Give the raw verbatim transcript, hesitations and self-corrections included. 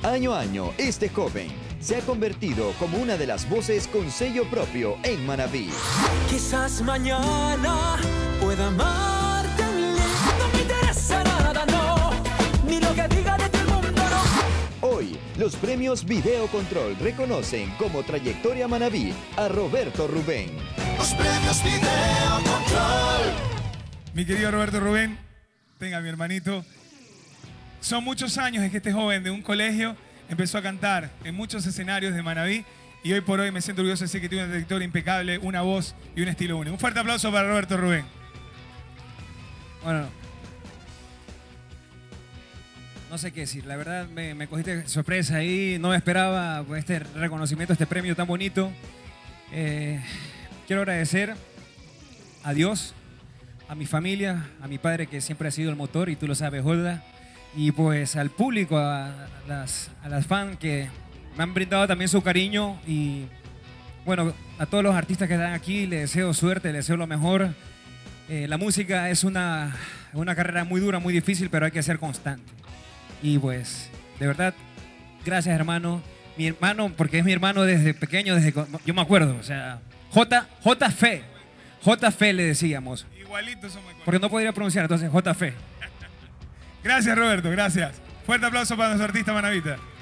Año a año, este joven se ha convertido como una de las voces con sello propio en Manabí. Quizás mañana pueda amarte, no me interesa nada, no, ni lo que diga de todo el mundo, no. Hoy, los premios Video Control reconocen como trayectoria Manabí a Roberto Rubén. Los premios Video Control. Mi querido Roberto Rubén, tenga mi hermanito. Son muchos años en que este joven de un colegio empezó a cantar en muchos escenarios de Manabí y hoy por hoy me siento orgulloso de decir que tiene una trayectoria impecable, una voz y un estilo único. Un fuerte aplauso para Roberto Rubén. Bueno, no sé qué decir. La verdad me, me cogiste de sorpresa ahí. No me esperaba este reconocimiento, este premio tan bonito. Eh, quiero agradecer a Dios, a mi familia, a mi padre que siempre ha sido el motor y tú lo sabes, Holda. Y pues al público, a las, a las fans que me han brindado también su cariño. Y bueno, a todos los artistas que están aquí les deseo suerte, les deseo lo mejor. Eh, la música es una, una carrera muy dura, muy difícil, pero hay que ser constante. Y pues, de verdad, gracias hermano. Mi hermano, porque es mi hermano desde pequeño, desde yo me acuerdo. O sea, J, J F, J F le decíamos. Igualitos somos. Porque no podría pronunciar, entonces J F. Gracias Roberto, gracias. Fuerte aplauso para nuestro artista manabita.